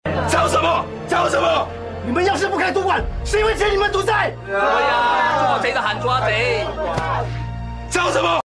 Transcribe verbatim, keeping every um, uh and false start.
吵什么？吵什么？你们要是不开赌馆，谁会欠你们赌债？ 对呀，捉贼的喊抓贼。 吵什么？